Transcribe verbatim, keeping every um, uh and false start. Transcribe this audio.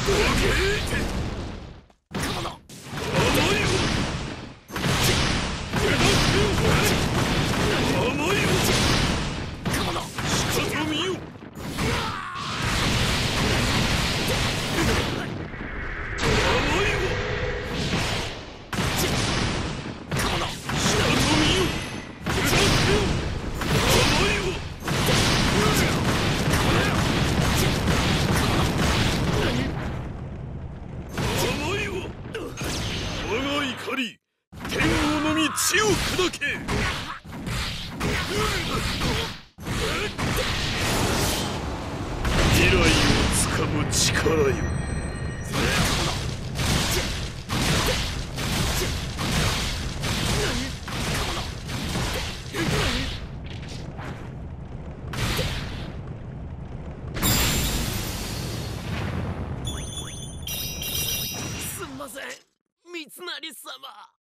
天王のみ血を砕け。未来をつかむ力よ。 すんません、三成様。